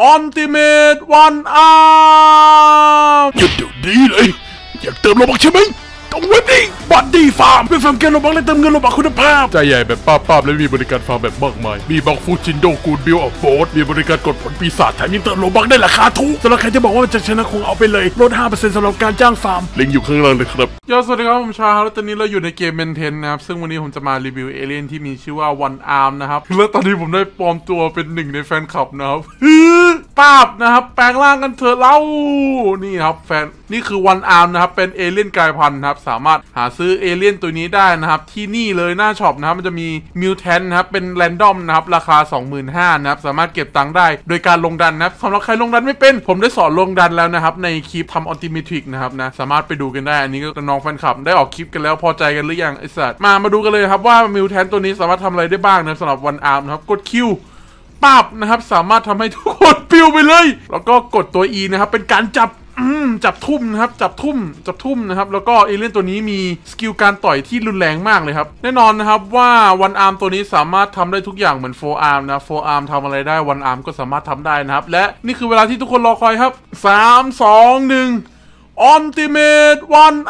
Ultimate One Arm หยุดเดี๋ยวนี้เลยอยากเติมโลบักใช่ไหมต้องเว็บนี้บัตรดีฟาร์มเป็นฟาร์มเกมโลบักและเติมเงินโลบักคุณภาพใจใหญ่แบบป้าบและมีบริการฟาร์มแบบมากมายมีบักฟูจินโดกูดบิลออฟโบสมีบริการกดผลปีศาจแถมยังเติมโลบักได้ราคาถูกสำหรับใครจะบอกว่าจะชนะคงเอาไปเลยลด 5% สำหรับการจ้างฟาร์มลิงก์อยู่ข้างล่างเลยครับสวัสดีครับผมชาแล้วตอนนี้เราอยู่ในเกมเมนเทนนะครับซึ่งวันนี้ผมจะมารีวิวเอเลี่ยนที่มีชื่อว่า One Arm นะครับแล้วตอนนี้ผมได้ปลอมตัวเป็นหนึ่งในแฟนคลับนะครับป้าบนะครับแปลงร่างกันเถอะเล่านี่ครับแฟนนี่คือ One Arm นะครับเป็นเอเลี่ยนกลายพันธุ์นะครับสามารถหาซื้อเอเลี่ยนตัวนี้ได้นะครับที่นี่เลยหน้าช็อปนะครับมันจะมีมิวแทนนะครับเป็นแรนดอมนะครับราคา 25,000 นะครับสามารถเก็บตังค์ได้โดยการลงดันนะครับสำหรับใครลงดันไม่เป็นผมได้สอนลงดันแล้วนะครับในคลิปทำอัลติเมทริกนะครับนะสามารถไปดูกันได้อันนี้ก็น้องแฟนคลับได้ออกคลิปกันแล้วพอใจกันหรือยังไอ้สัตว์มาดูกันเลยครับว่ามิวแทนตัวนี้สามารถทำอะไรได้บ้างนะสำหรับ One Arm นะครับกดคิวปั๊บนะครับสามารถทำให้ทุกคนปิวไปเลยแล้วก็กดตัว E นะครับเป็นการจับทุ่มนะครับจับทุ่มนะครับแล้วก็เอเลี่ยนตัวนี้มีสกิลการต่อยที่รุนแรงมากเลยครับแน่นอนนะครับว่า One Arm ตัวนี้สามารถทำได้ทุกอย่างเหมือน Four Arm นะ Four Arm ทำอะไรได้ One Arm ก็สามารถทำได้นะครับและนี่คือเวลาที่ทุกคนรอคอยครับ3 2 1 Ultimate One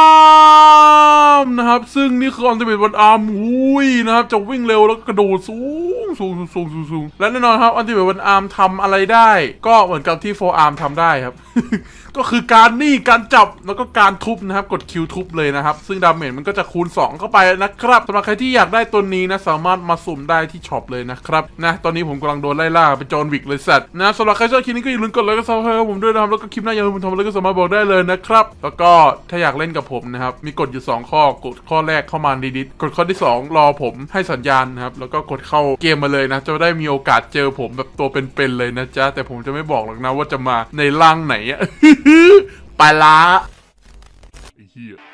Arm นะครับซึ่งนี่คือ Ultimate One Arm นะครับจะวิ่งเร็วแล้วกระโดดสูงและแน่นอนครับ Ultimate One Arm ทำอะไรได้ก็เหมือนกับที่ Four Arm ทำได้ครับ ก็คือการจับแล้วก็การทุบนะครับกดคิวทุบเลยนะครับซึ่งดาเมจมันก็จะคูณ2เข้าไปนะครับสำหรับใครที่อยากได้ตัวนี้นะสามารถมาสุ่มได้ที่ช็อปเลยนะครับนะตอนนี้ผมกำลังโดนไล่ล่าเป็นจอห์นวิกเลยสัตว์นะสำหรับใครชอบคลิปนี้ก็อย่าลืมกดไลค์ก็ซับสไครป์ผมด้วยนะครับแล้วก็คลิปหน้าอย่าลืมทำอะไรก็สามารถบอกได้เลยนะครับแล้วก็ถ้าอยากเล่นกับผมนะครับมีกฎอยู่2ข้อกดข้อแรกเข้ามาดีๆกดข้อที่2รอผมให้สัญญาณนะครับแล้วก็กดเข้าเกมมาเลยนะจะได้มีโอกาสเจอผมแบบตัวเป็นๆเลยนะจ๊ะแต่ผมจะไม่บอกหรอกนะว่าจะมาในร่างไหนอะไปละไอ้เหี้ย